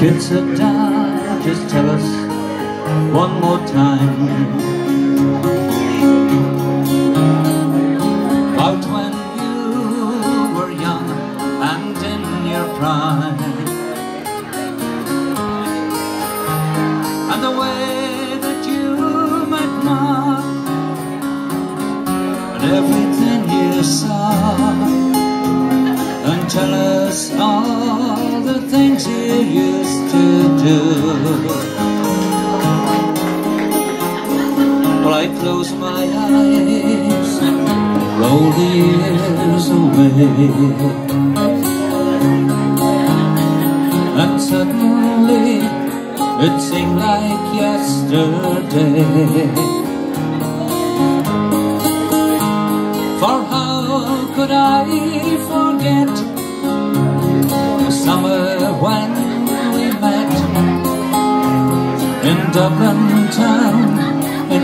Kids sit down, just tell us one more time about when you were young and in your prime, and the way that you met Mom and everything you saw, and tell us all the things you used to do. Well, I close my eyes and roll the years away, and suddenly it seemed like yesterday. For how could I forget the summer when we met in Dublin town in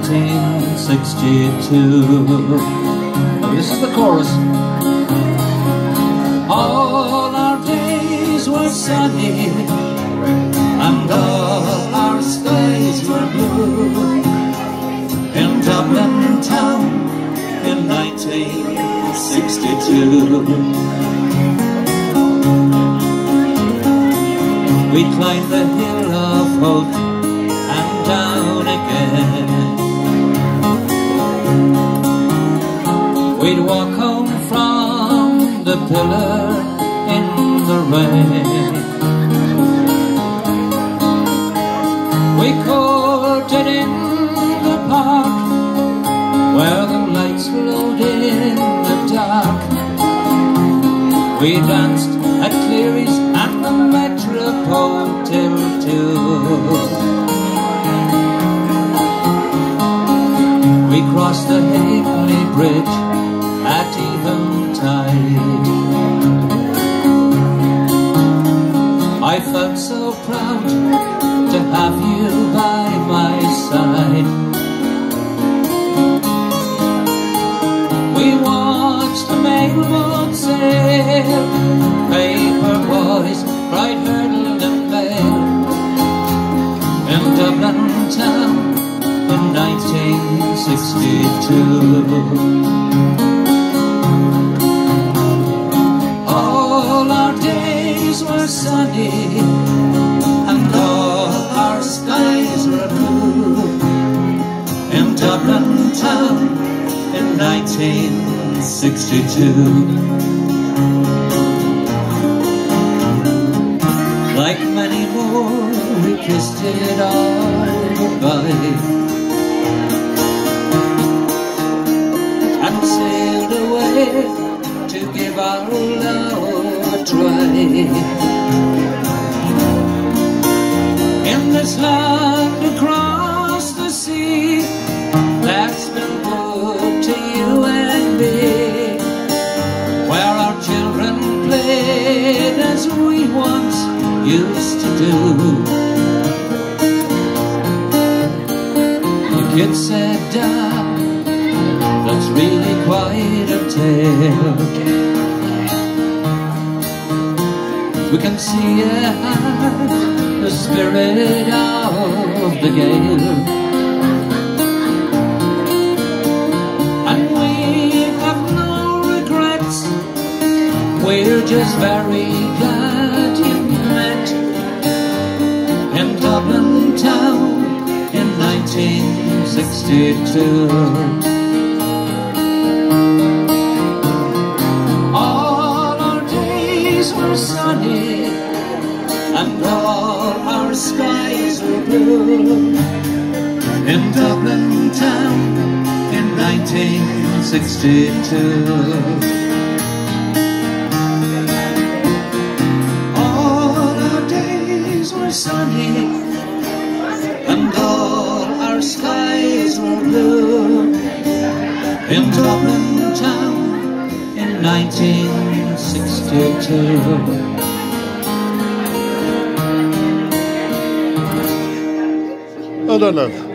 1962. Now this is the chorus. All our days were sunny and all our skies were blue in Dublin town in 1962. We climbed the hill of hope and down again. We'd walk home from the pillar in the rain. We courted in the park where the lights glowed in the dark. We danced at Cleary's and the Metropole till 2. We crossed the Hackney Bridge at eventide. I felt so proud to have you by my side. We watched the mailboat sail, paper boys cried hurdle and bail in Dublin town in 1962. All our days were sunny and all our skies were blue in Dublin town in 1962. Like many more, we kissed it all goodbye and sailed away to give our love a try. In this land across the sea that's been put to you and me, where our children played as we once used to do. The kids said, Dad, that's really quite a tale. We can see the spirit of the gale, and we have no regrets. We're just very glad you met in Dublin town in 1962. All our days were sunny and all our skies were blue in Dublin town in 1962. Sunny and all our skies were blue in Dublin town in 1962. Well done, love.